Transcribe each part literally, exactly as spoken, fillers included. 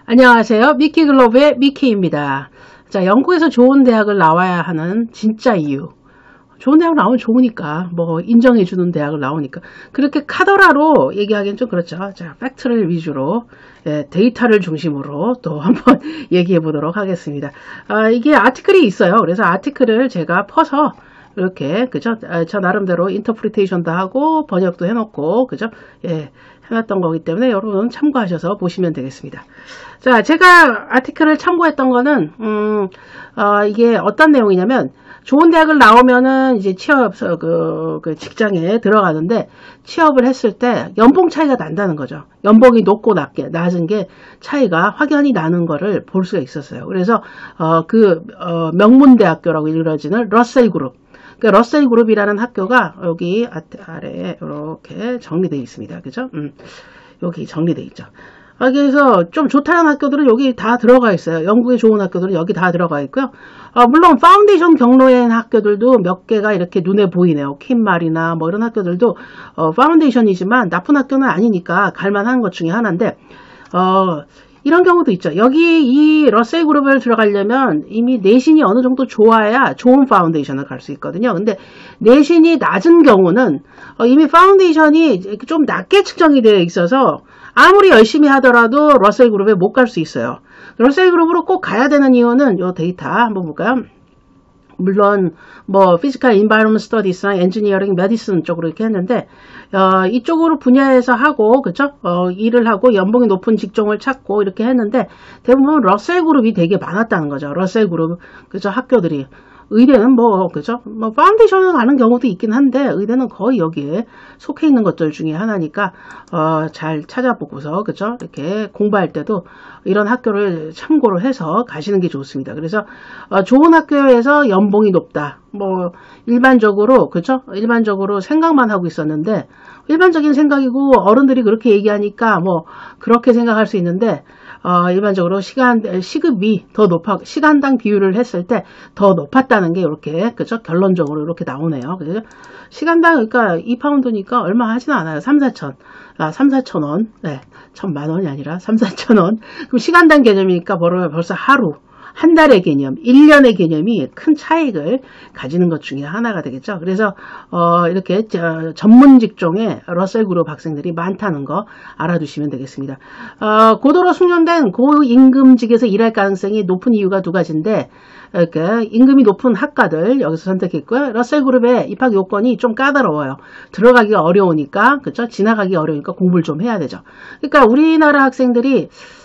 안녕하세요. 미키글로브의 미키입니다. 자, 영국에서 좋은 대학을 나와야 하는 진짜 이유. 좋은 대학 나오면 좋으니까, 뭐 인정해주는 대학을 나오니까. 그렇게 카더라로 얘기하기는 좀 그렇죠. 자, 팩트를 위주로, 예, 데이터를 중심으로 또 한번 얘기해 보도록 하겠습니다. 아, 이게 아티클이 있어요. 그래서 아티클을 제가 퍼서 이렇게, 그죠? 아, 저 나름대로 인터프리테이션도 하고 번역도 해놓고, 그죠? 예, 해놨던 거기 때문에 여러분 참고하셔서 보시면 되겠습니다. 자, 제가 아티클을 참고했던 거는, 음, 어, 이게 어떤 내용이냐면, 좋은 대학을 나오면은 이제 취업, 그, 그 직장에 들어가는데, 취업을 했을 때 연봉 차이가 난다는 거죠. 연봉이 높고 낮게, 낮은 게 차이가 확연히 나는 거를 볼 수가 있었어요. 그래서, 어, 그, 어, 명문대학교라고 이루어지는 러셀 그룹. 그 러셀 그룹이라는 학교가 여기 아래에 이렇게 정리되어 있습니다. 그죠? 음, 여기 정리되어 있죠. 아, 그래서 좀 좋다는 학교들은 여기 다 들어가 있어요. 영국의 좋은 학교들은 여기 다 들어가 있고요. 아, 물론 파운데이션 경로에 있는 학교들도 몇 개가 이렇게 눈에 보이네요. 킨말이나 뭐 이런 학교들도 어, 파운데이션이지만 나쁜 학교는 아니니까 갈만한 것 중에 하나인데 어, 이런 경우도 있죠. 여기 이 러셀 그룹을 들어가려면 이미 내신이 어느 정도 좋아야 좋은 파운데이션을 갈 수 있거든요. 근데 내신이 낮은 경우는 어, 이미 파운데이션이 좀 낮게 측정이 되어 있어서 아무리 열심히 하더라도 러셀 그룹에 못 갈 수 있어요. 러셀 그룹으로 꼭 가야 되는 이유는 이 데이터 한번 볼까요? 물론 뭐 피지컬 인바이러먼트 스터디스랑 엔지니어링 메디슨 쪽으로 이렇게 했는데 어, 이쪽으로 분야에서 하고 그죠? 어, 일을 하고 연봉이 높은 직종을 찾고 이렇게 했는데 대부분 러셀 그룹이 되게 많았다는 거죠. 러셀 그룹 그죠? 학교들이 의대는 뭐 그죠? 뭐 파운데이션을 가는 경우도 있긴 한데 의대는 거의 여기에 속해 있는 것들 중에 하나니까 어, 잘 찾아보고서 그죠? 이렇게 공부할 때도 이런 학교를 참고로 해서 가시는 게 좋습니다. 그래서 어, 좋은 학교에서 연봉이 높다. 뭐 일반적으로 그죠? 일반적으로 생각만 하고 있었는데 일반적인 생각이고 어른들이 그렇게 얘기하니까 뭐 그렇게 생각할 수 있는데 어, 일반적으로 시간, 시급이 더 높아, 시간당 비율을 했을 때 더 높았다는 게 이렇게, 그죠? 결론적으로 이렇게 나오네요. 그죠? 시간당, 그러니까 이 파운드니까 얼마 하진 않아요. 삼, 사천. 아, 삼, 사천 원. 네. 천만 원이 아니라 삼, 사천 원. 그럼 시간당 개념이니까 벌써 하루. 한 달의 개념, 일 년의 개념이 큰 차익을 가지는 것 중에 하나가 되겠죠. 그래서 어, 이렇게 저, 전문 직종에 러셀 그룹 학생들이 많다는 거 알아두시면 되겠습니다. 어, 고도로 숙련된 고임금직에서 일할 가능성이 높은 이유가 두 가지인데 이렇게 임금이 높은 학과들 여기서 선택했고요. 러셀 그룹의 입학 요건이 좀 까다로워요. 들어가기가 어려우니까 그렇죠? 지나가기 어려우니까 공부를 좀 해야 되죠. 그러니까 우리나라 학생들이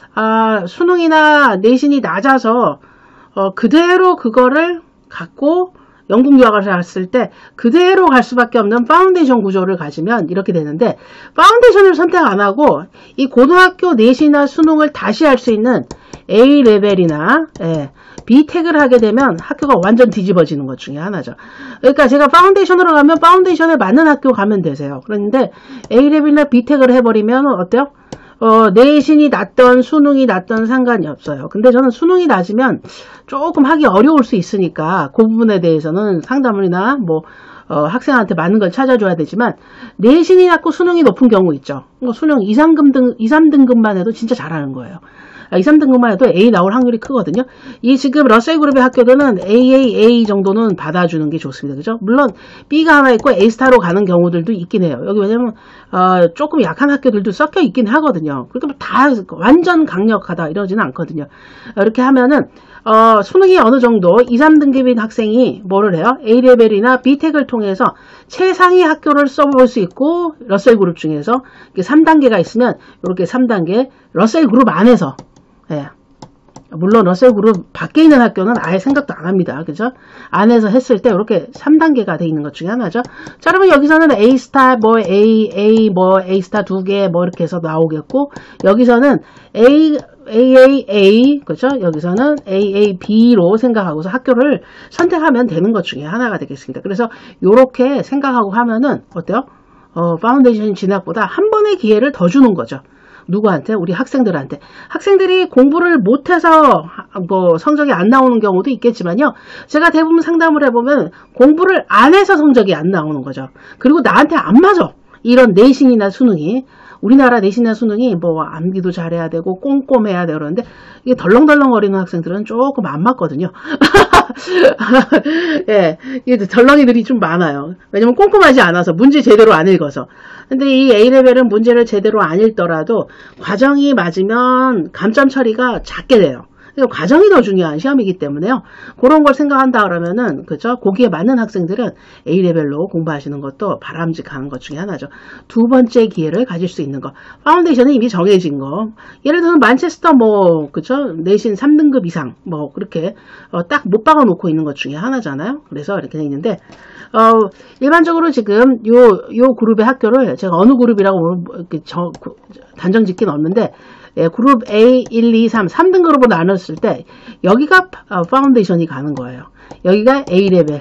아, 수능이나 내신이 낮아서 어, 그대로 그거를 갖고 영국 유학을 갔을 때 그대로 갈 수밖에 없는 파운데이션 구조를 가지면 이렇게 되는데 파운데이션을 선택 안 하고 이 고등학교 내신이나 수능을 다시 할 수 있는 A 레벨이나 예, B택을 하게 되면 학교가 완전 뒤집어지는 것 중에 하나죠. 그러니까 제가 파운데이션으로 가면 파운데이션에 맞는 학교 가면 되세요. 그런데 A 레벨이나 B택을 해버리면 어때요? 어, 내신이 낮던 수능이 낮던 상관이 없어요. 근데 저는 수능이 낮으면 조금 하기 어려울 수 있으니까 그 부분에 대해서는 상담이나 뭐 어, 학생한테 맞는 걸 찾아줘야 되지만 내신이 낮고 수능이 높은 경우 있죠. 뭐 수능 이, 삼 등, 이, 삼 등급만 해도 진짜 잘하는 거예요. 이, 삼 등급만 해도 A 나올 확률이 크거든요. 이 지금 러셀 그룹의 학교들은 에이에이에이 정도는 받아주는 게 좋습니다. 그죠? 물론 B가 하나 있고 A스타로 가는 경우들도 있긴 해요. 여기 왜냐면 어, 조금 약한 학교들도 섞여 있긴 하거든요. 그러니까 다 완전 강력하다 이러지는 않거든요. 이렇게 하면은 어, 수능이 어느 정도 이, 삼 등급인 학생이 뭐를 해요? A레벨이나 B택을 통해서 최상위 학교를 써볼 수 있고 러셀 그룹 중에서 삼 단계가 있으면 이렇게 삼 단계 러셀 그룹 안에서 예. 물론 러셀 그룹 밖에 있는 학교는 아예 생각도 안 합니다. 그죠? 안에서 했을 때 이렇게 삼 단계가 돼 있는 것 중에 하나죠. 자, 그러면 여기서는 A스타, 뭐 A, A, 뭐 A스타 두 개, 뭐 이렇게 해서 나오겠고, 여기서는 A, 에이에이에이, 그죠? 여기서는 에이에이비로 생각하고서 학교를 선택하면 되는 것 중에 하나가 되겠습니다. 그래서 이렇게 생각하고 하면은 어때요? 어, 파운데이션 진학보다 한 번의 기회를 더 주는 거죠. 누구한테? 우리 학생들한테. 학생들이 공부를 못해서 뭐 성적이 안 나오는 경우도 있겠지만요. 제가 대부분 상담을 해보면 공부를 안 해서 성적이 안 나오는 거죠. 그리고 나한테 안 맞아. 이런 내신이나 수능이. 우리나라 내신이나 수능이 뭐 암기도 잘해야 되고 꼼꼼해야 되고 그러는데 이게 덜렁덜렁거리는 학생들은 조금 안 맞거든요. 예, 이게 덜렁이들이 좀 많아요. 왜냐면 꼼꼼하지 않아서 문제 제대로 안 읽어서. 근데 이 A레벨은 문제를 제대로 안 읽더라도 과정이 맞으면 감점 처리가 작게 돼요. 과정이 더 중요한 시험이기 때문에요. 그런 걸 생각한다 그러면은, 그죠? 거기에 맞는 학생들은 A레벨로 공부하시는 것도 바람직한 것 중에 하나죠. 두 번째 기회를 가질 수 있는 거. 파운데이션은 이미 정해진 거. 예를 들어서 만체스터 뭐, 그죠? 내신 삼 등급 이상, 뭐, 그렇게, 어, 딱 못 박아 놓고 있는 것 중에 하나잖아요. 그래서 이렇게 돼 있는데, 어, 일반적으로 지금 요, 요 그룹의 학교를 제가 어느 그룹이라고 이렇게 저, 단정 짓긴 없는데, 예, 그룹 A, 일, 이, 삼, 삼 등급으로 나눴을 때 여기가 어, 파운데이션이 가는 거예요. 여기가 A레벨,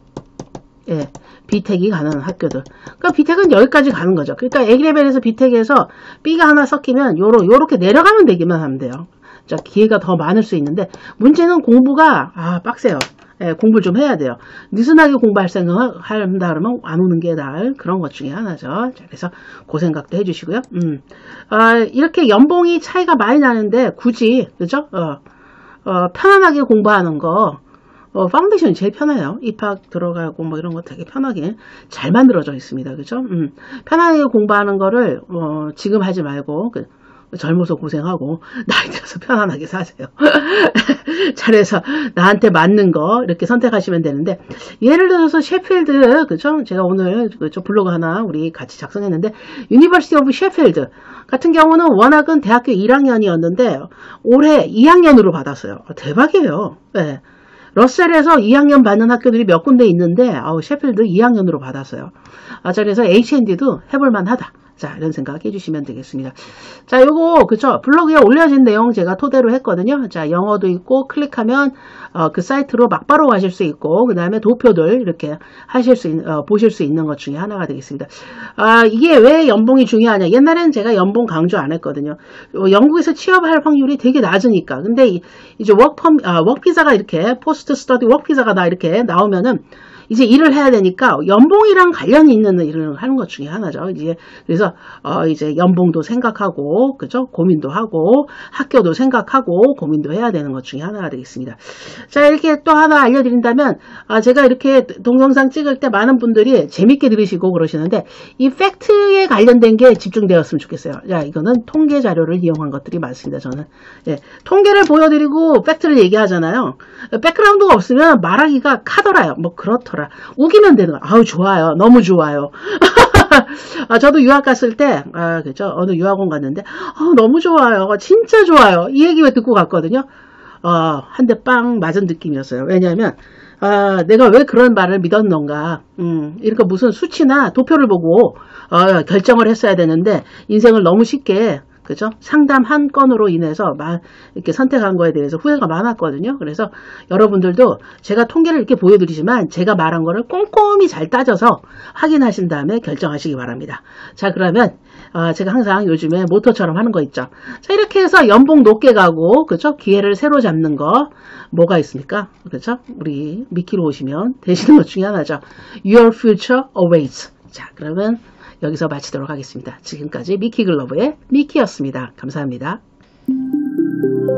예, B텍이 가는 학교들. 그러니까 B텍은 여기까지 가는 거죠. 그러니까 A레벨에서 B텍에서 B가 하나 섞이면 요러, 요렇게 내려가면 되기만 하면 돼요. 자, 기회가 더 많을 수 있는데 문제는 공부가 아 빡세요. 예, 공부를 좀 해야 돼요. 느슨하게 공부할 생각을 한다 그러면 안 오는 게 나을 그런 것 중에 하나죠. 자, 그래서 그 생각도 해주시고요. 음, 아, 이렇게 연봉이 차이가 많이 나는데 굳이 그죠? 어, 어, 편안하게 공부하는 거 어, 파운데이션이 제일 편해요. 입학 들어가고 뭐 이런 거 되게 편하게 잘 만들어져 있습니다. 그죠? 음, 편하게 공부하는 거를 어, 지금 하지 말고 그, 젊어서 고생하고 나이 들어서 편안하게 사세요. 잘해서 나한테 맞는 거 이렇게 선택하시면 되는데 예를 들어서 셰필드 그죠? 제가 오늘 그저 블로그 하나 우리 같이 작성했는데 유니버시티 오브 셰필드 같은 경우는 워낙은 대학교 일 학년이었는데 올해 이 학년으로 받았어요. 대박이에요. 네. 러셀에서 이 학년 받는 학교들이 몇 군데 있는데 아우 셰필드 이 학년으로 받았어요. 아, 그래서 에이치앤디도 해볼만 하다. 자, 이런 생각 해주시면 되겠습니다. 자, 요거, 그쵸? 블로그에 올려진 내용 제가 토대로 했거든요. 자, 영어도 있고, 클릭하면, 어, 그 사이트로 막바로 가실 수 있고, 그 다음에 도표들 이렇게 하실 수, 있, 어, 보실 수 있는 것 중에 하나가 되겠습니다. 아, 이게 왜 연봉이 중요하냐? 옛날에는 제가 연봉 강조 안 했거든요. 어, 영국에서 취업할 확률이 되게 낮으니까. 근데 이, 이제 워크펌, 아, 워크비자가 이렇게, 포스트 스터디 워크비자가 나 이렇게 나오면은, 이제 일을 해야 되니까 연봉이랑 관련이 있는 일을 하는 것 중에 하나죠. 이제 그래서 어 이제 연봉도 생각하고 그죠? 고민도 하고 학교도 생각하고 고민도 해야 되는 것 중에 하나가 되겠습니다. 자, 이렇게 또 하나 알려드린다면 아 제가 이렇게 동영상 찍을 때 많은 분들이 재밌게 들으시고 그러시는데 이 팩트에 관련된 게 집중되었으면 좋겠어요. 자, 이거는 통계 자료를 이용한 것들이 많습니다. 저는 예, 통계를 보여드리고 팩트를 얘기하잖아요. 백그라운드가 없으면 말하기가 카더라요. 뭐 그렇더라. 우기면 되는 거. 아우 좋아요. 너무 좋아요. 아, 저도 유학 갔을 때, 아, 그죠? 어느 유학원 갔는데, 아, 너무 좋아요. 진짜 좋아요. 이 얘기 왜 듣고 갔거든요. 어, 한 대 빵 맞은 느낌이었어요. 왜냐하면, 아, 내가 왜 그런 말을 믿었는가. 음, 이렇게 무슨 수치나 도표를 보고, 어, 결정을 했어야 되는데, 인생을 너무 쉽게, 그죠? 상담 한 건으로 인해서 막 이렇게 선택한 거에 대해서 후회가 많았거든요. 그래서 여러분들도 제가 통계를 이렇게 보여드리지만 제가 말한 거를 꼼꼼히 잘 따져서 확인하신 다음에 결정하시기 바랍니다. 자, 그러면 어, 제가 항상 요즘에 모토처럼 하는 거 있죠. 자, 이렇게 해서 연봉 높게 가고, 그죠? 기회를 새로 잡는 거 뭐가 있습니까? 그죠? 우리 미키로 오시면 되시는 것 중에 하나죠. Your future awaits. 자, 그러면 여기서 마치도록 하겠습니다. 지금까지 미키 글러브의 미키였습니다. 감사합니다.